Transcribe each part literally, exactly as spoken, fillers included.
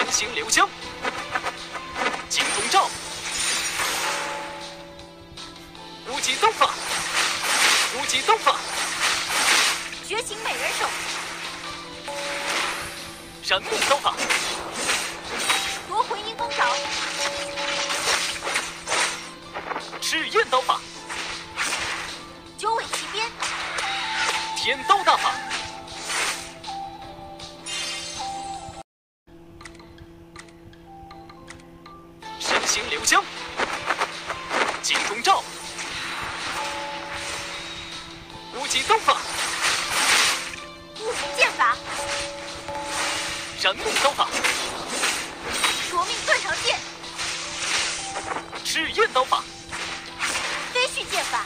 行流江，井中照，无极刀法，无极刀法， 绝情美人手， 燃木刀法， 夺魂阴风爪， 赤焰刀法， 九尾齐鞭， 天刀大法。 行流江，井中照，无极刀法， 无形剑法， 燃木刀法， 夺命断肠剑， 赤焰刀法， 飞絮剑法，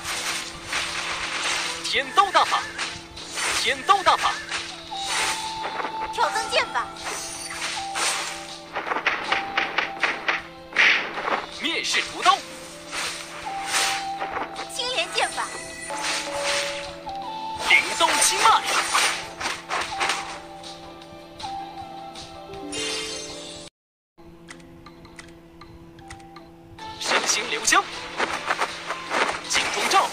天刀大法，天刀大法， 挑灯剑法。 灭世屠刀， 青莲剑法， 灵动七脉，神行流江，井中照，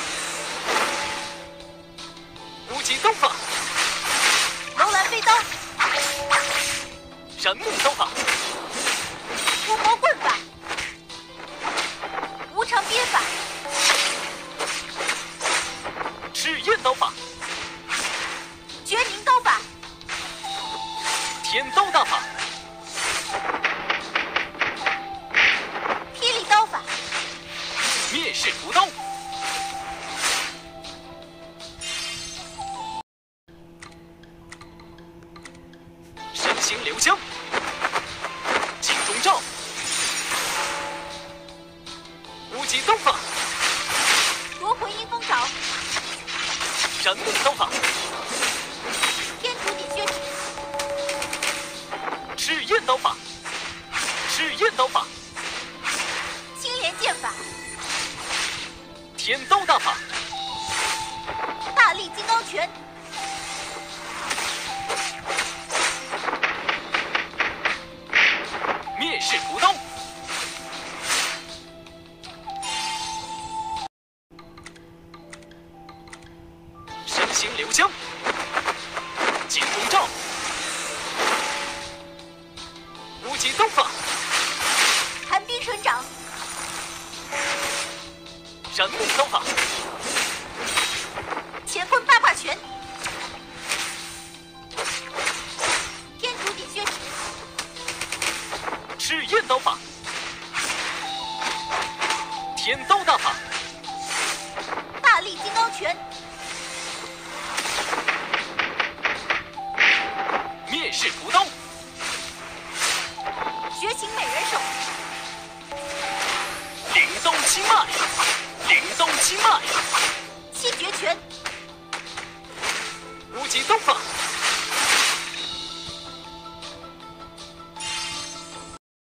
无极刀法， 楼兰飞刀， 燃木刀法， 无魔棍法。 无常鞭法， 赤焰刀法， 绝明刀法， 天刀大法， 霹雳刀法， 灭世屠刀，神行流江，井中照。 无极刀法， 夺魂阴风爪， 燃木刀法， 天竺地靴尺， 赤焰刀法，赤焰刀法， 青莲剑法， 天刀大法， 大力金刚拳， 灭世屠刀。 行流江，井中照，无极刀法， 寒冰神掌， 燃木刀法， 乾坤八卦拳，天竺地靴尺， 赤焰刀法，天刀大法， 大力金刚拳。 灭世屠刀， 绝情美人手， 灵动七脉，灵动七脉， 七绝拳， 无极刀法。